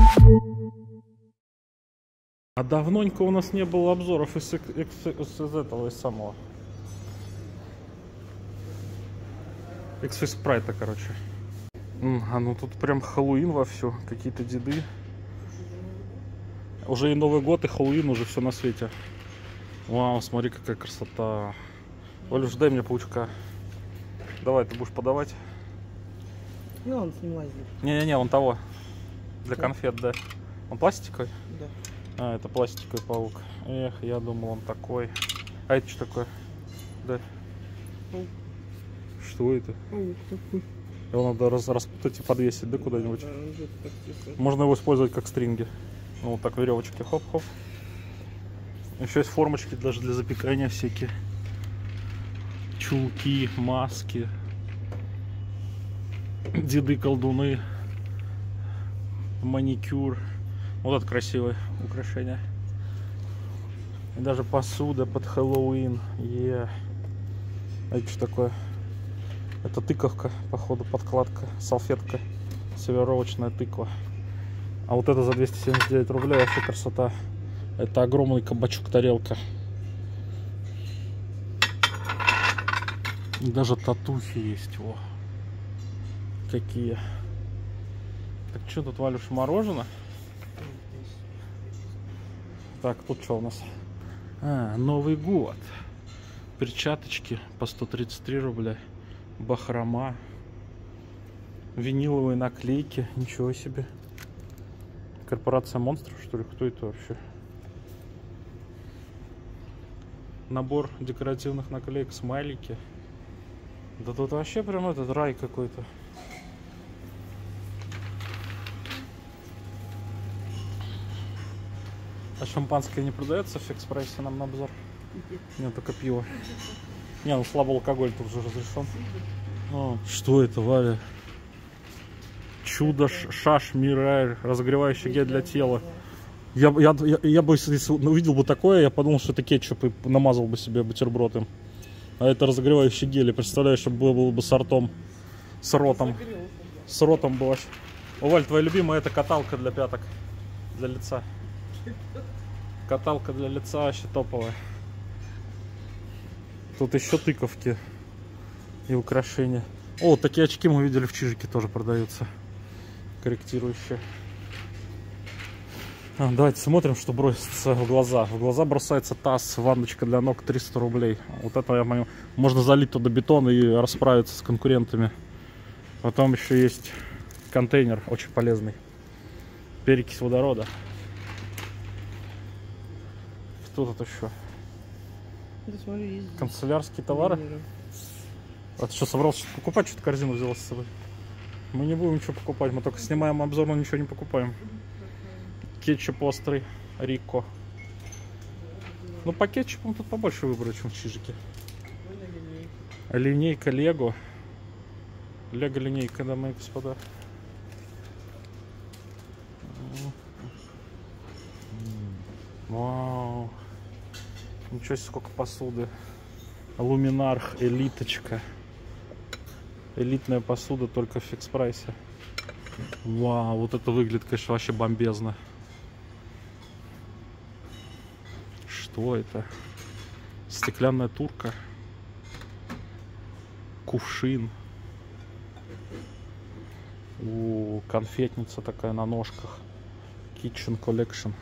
А давненько у нас не было обзоров из этого, из самого. Из спрайта, короче. А ну тут прям Хэллоуин вовсю, какие-то деды. Уже и Новый год, и Хэллоуин, уже все на свете. Вау, смотри, какая красота. Валюш, дай мне паучка. Давай, ты будешь подавать? Ну, он с ним лазит. Не-не-не, он того. Для конфет, да. Он пластиковый? Да. А, это пластиковый паук. Эх, я думал, он такой. А это что такое? Да. Паук. Что это? Паук такой. Его надо распутать и подвесить, да, куда-нибудь? Да, можно его использовать как стринги. Ну, вот так веревочки, хоп-хоп. Еще есть формочки даже для запекания всякие. Чулки, маски. Деды-колдуны. Маникюр. Вот это красивое украшение. И даже посуда под Хэллоуин. А это что такое? Это тыковка, походу, подкладка, салфетка, сервировочная тыква. А вот это за 279 рублей вообще красота. Это огромный кабачок-тарелка. И даже татухи есть. О, какие. Так что тут, Валюш, мороженое? Так, тут что у нас? Новый год. Перчаточки по 133 рубля. Бахрома. Виниловые наклейки. Ничего себе. Корпорация монстров, что ли? Кто это вообще? Набор декоративных наклеек, смайлики. Да тут вообще прям этот рай какой-то. А шампанское не продается в фикс-прайсе нам на обзор? Нет, только пиво. Не, ну слабый алкоголь тут уже разрешен. О, что это, Валя? Чудо Шаш Мирайр, разогревающий гель для тела. Я бы, если увидел бы такое, я подумал, что это кетчуп, и намазал бы себе бутерброд им. А это разогревающий гель, представляешь, чтобы был бы с ртом, с ротом. С ротом было. О, Валь, твоя любимая это каталка для пяток, для лица. Каталка для лица вообще топовая. Тут еще тыковки и украшения. О, такие очки мы видели в Чижике, тоже продаются. Корректирующие. Давайте смотрим, что бросится в глаза. В глаза бросается таз, ванночка для ног 300 рублей. Вот это, я понимаю, можно залить туда бетон и расправиться с конкурентами. Потом еще есть контейнер, очень полезный. Перекись водорода. Что тут еще? Да, смотри, есть канцелярские товары. А ты что, собрался что-то покупать? Что-то корзину взяла с собой? Мы не будем ничего покупать, мы только снимаем обзор, но ничего не покупаем. Кетчуп острый, Рико. Ну, по кетчупам тут побольше выбора, чем в Чижике. Линейка Лего. Лего линейка, дамы и господа. Вау. Ничего себе, сколько посуды. Луминарх, элиточка. Элитная посуда только в фикс-прайсе. Вау, вот это выглядит, конечно, вообще бомбезно. Что это? Стеклянная турка. Кувшин. Конфетница такая на ножках. Kitchen Collection.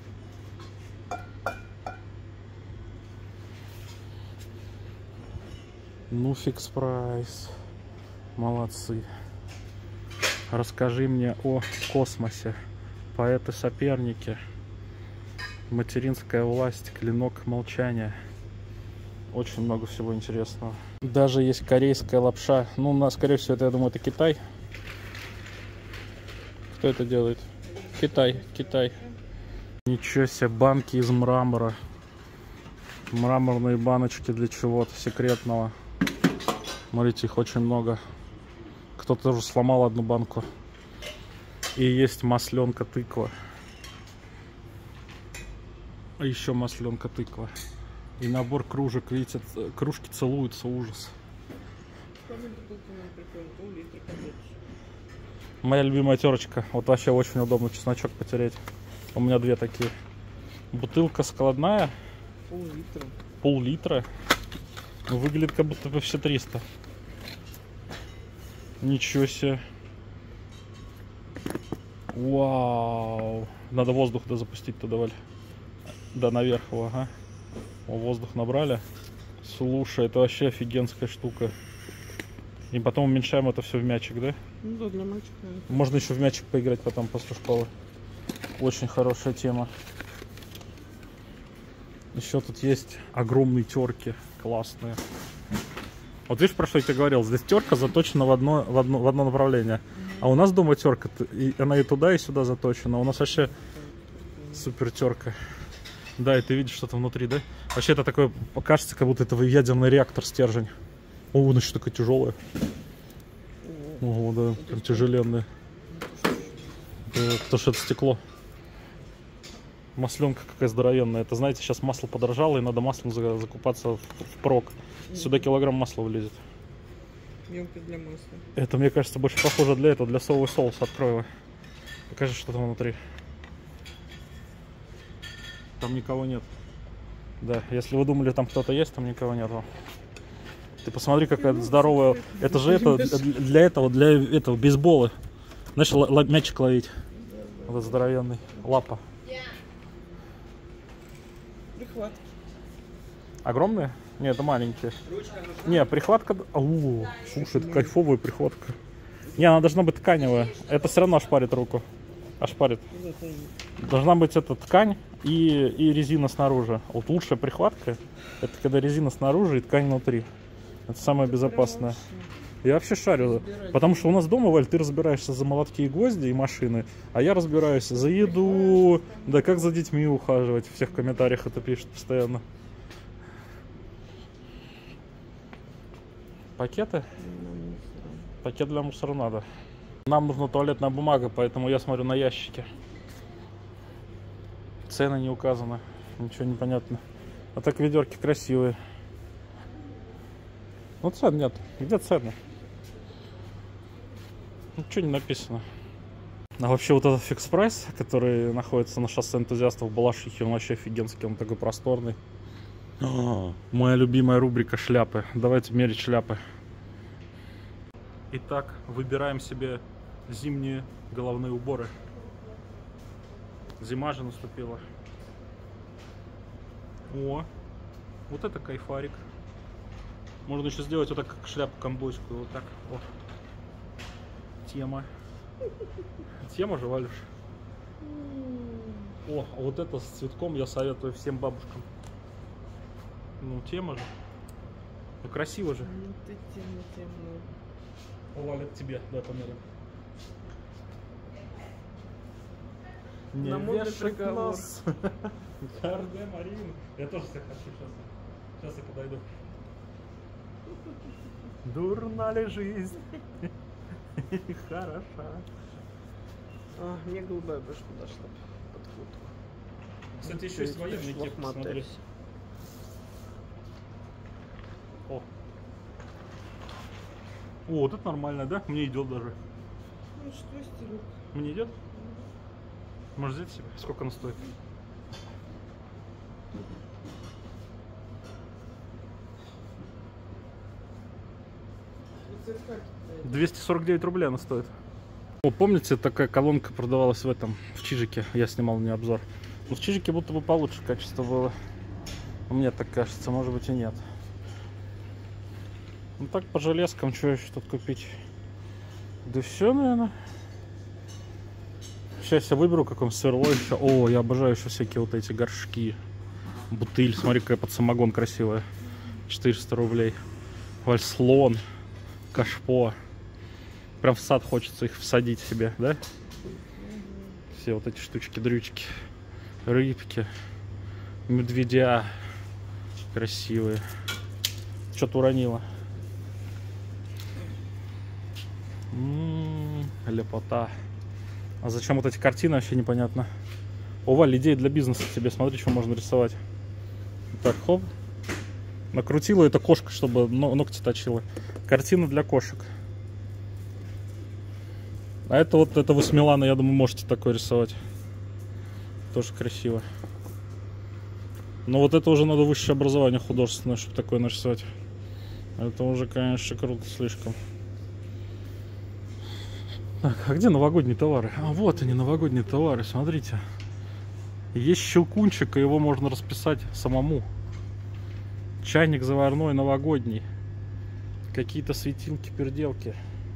Ну, фикс-прайс. Молодцы. Расскажи мне о космосе. Поэты-соперники. Материнская власть. Клинок молчания. Очень много всего интересного. Даже есть корейская лапша. Ну, скорее всего, это, я думаю, это Китай. Кто это делает? Китай. Ничего себе, банки из мрамора. Мраморные баночки для чего-то секретного. Смотрите, их очень много. Кто-то тоже сломал одну банку. И есть масленка тыква. А еще масленка тыква. И набор кружек. Видите, кружки целуются, ужас. Моя любимая терочка. Вот вообще очень удобно чесночок потереть. У меня две такие. Бутылка складная. Пол-литра. Пол-литра. Ну, выглядит как будто бы все 300. Ничего себе. Вау. Надо воздух запустить туда, Валь. Да, наверх его, ага. О, воздух набрали. Слушай, это вообще офигенская штука. И потом уменьшаем это все в мячик, да? Ну да, для мальчика. Можно еще в мячик поиграть потом после школы. Очень хорошая тема. Еще тут есть огромные терки. Классные. Вот видишь, про что я тебе говорил? Здесь терка заточена в одно направление. А у нас дома терка, и она и туда, и сюда заточена. У нас вообще супер терка. Да, и ты видишь что-то внутри, да? Вообще это такое, кажется, как будто это ядерный реактор стержень. О, она еще такая тяжелая. Ого, да, прям тяжеленная. Потому что это стекло. Масленка какая здоровенная. Это, знаете, сейчас масло подорожало, и надо маслом закупаться впрок. Сюда килограмм масла вылезет. Емкость для масла. Это, мне кажется, больше похоже для этого, для соевого соуса. Открой его. Покажи, что там внутри. Там никого нет. Да, если вы думали, там кто-то есть, там никого нету. Ты посмотри, какая здоровая. Это же это для этого бейсбола. Знаешь, мячик ловить. Вот этот здоровенный. Лапа. Прихватки. Огромные? Нет, это маленькие. Не, прихватка. О, слушай, это кайфовая прихватка. Не, она должна быть тканевая. Это все равно ошпарит руку. Ошпарит. Должна быть эта ткань и резина снаружи. Вот лучшая прихватка — это когда резина снаружи и ткань внутри. Это самое безопасное. Я вообще шарю. Потому что у нас дома, Валь, ты разбираешься за молотки и гвозди и машины, а я разбираюсь за еду, да как за детьми ухаживать. В всех комментариях это пишут постоянно. Пакеты? Пакет для мусора надо. Нам нужна туалетная бумага, поэтому я смотрю на ящики. Цены не указаны. Ничего не понятно. А так ведерки красивые. Ну цен нет. Где цены? Ничего не написано. А вообще вот этот фикс прайс, который находится на шоссе энтузиастов в Балашихе, он вообще офигенский, он такой просторный. Моя любимая рубрика шляпы. Давайте мерить шляпы. Итак, выбираем себе зимние головные уборы. Зима же наступила. О, вот это кайфарик. Можно еще сделать вот так, как шляпу ковбойскую. Вот так. О. Тема. Тема же, Валюш. О, а вот это с цветком я советую всем бабушкам. Ну, тема же. Ну, красиво же. Ну ты тема. О, Валя, к тебе, дай померим. Не На мой вешай приговор. нос. Карде, Марин. Я тоже всех хочу сейчас. Сейчас я подойду. Дурна ли жизнь? Хороша. Мне голубая больше подошла под куртку. Кстати, еще есть военный кеп, посмотри. О, вот это нормально, да? Мне идет даже. Ну что, стилек? Мне идет? Можешь взять себе? Сколько она стоит? Ну, 249 рублей она стоит. О, помните, такая колонка продавалась в Чижике? Я снимал мне обзор. Но в Чижике будто бы получше качество было. Мне так кажется, может быть и нет. Ну так по железкам, что еще тут купить? Да все, наверное. Сейчас я выберу какое-нибудь сверло еще. О, я обожаю еще всякие вот эти горшки. Бутыль, смотри, какая под самогон красивая. 400 рублей. Вальслон, кашпо. Прям в сад хочется их всадить себе, да? Все вот эти штучки-дрючки. Рыбки. Медведя. Красивые. Что-то уронила. Лепота. А зачем вот эти картины, вообще непонятно. О, Валь, идея для бизнеса тебе. Смотри, что можно рисовать. Так, хоп. Накрутила эта кошка, чтобы ногти точила. Картина для кошек. А это вот, это вы с Милана, я думаю, можете такое рисовать. Тоже красиво. Но вот это уже надо высшее образование художественное, чтобы такое нарисовать. Это уже, конечно, круто слишком. Так, а где новогодние товары? А вот они, новогодние товары, смотрите. Есть щелкунчик, и его можно расписать самому. Чайник заварной новогодний. Какие-то светилки, переделки.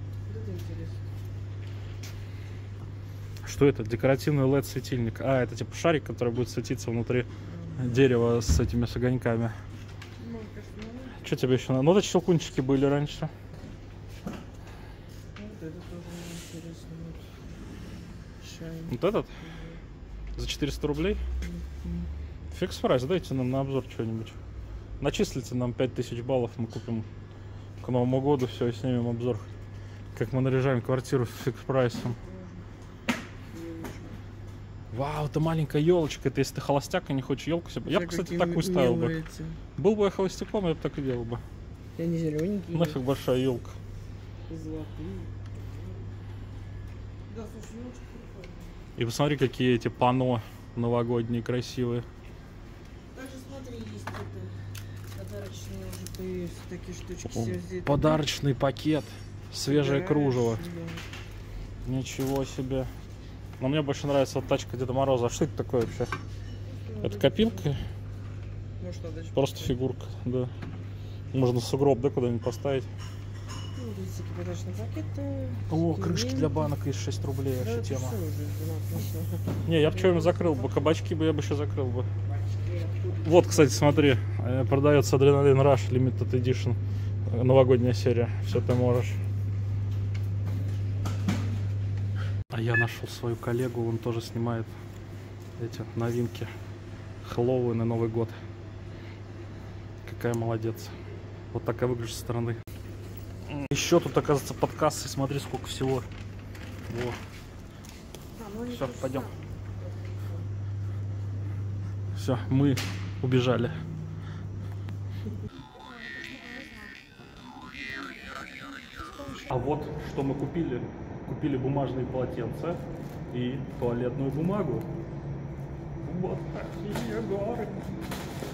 Что это? Декоративный LED светильник. А, это типа шарик, который будет светиться внутри дерева с этими с огоньками. Что тебе еще надо? Ну, вот эти щелкунчики были раньше. Это тоже интересно. Вот этот? За 400 рублей? Фикс прайс, дайте нам на обзор что-нибудь. Начислите нам 5000 баллов, мы купим к Новому году все и снимем обзор. Как мы наряжаем квартиру с фикс прайсом. Вау, это маленькая елочка. Это если ты холостяк и не хочешь елку себе. Я бы, кстати, такую ставил бы. Был бы я холостяком, я бы так и делал бы. Я не зелененький. Нафиг большая елка. Золотые. Да, слушай, елочка прикольная. И посмотри, какие эти панно новогодние красивые. Также смотри, есть это подарочные уже появились такие штучки. Все здесь. Подарочный пакет. Свежее Собираешь, кружево. да. Ничего себе. Но мне больше нравится вот тачка Деда Мороза. А что это такое вообще? Это копилка? Может, надо еще Просто поставить. фигурка, да. Можно сугроб, да, куда-нибудь поставить. Ну, здесь такие подарочные пакеты. О, такие крышки для ленты. банок из 6 рублей, Да, вообще это тема. всё уже, Не, я бы что-нибудь закрыл бы. Кабачки бы я бы еще закрыл бы. Вот, кстати, смотри. Продается Adrenaline Rush Limited Edition. Новогодняя серия. Все ты можешь. А я нашел свою коллегу, он тоже снимает эти новинки. Хэллоуин и Новый год. Какая молодец. Вот такая выглядит со стороны. Еще тут, оказывается, под кассой. Смотри, сколько всего. Вот. Все, пойдем. Все, мы убежали. А вот что мы купили. Купили бумажные полотенца и туалетную бумагу. Вот такие горы.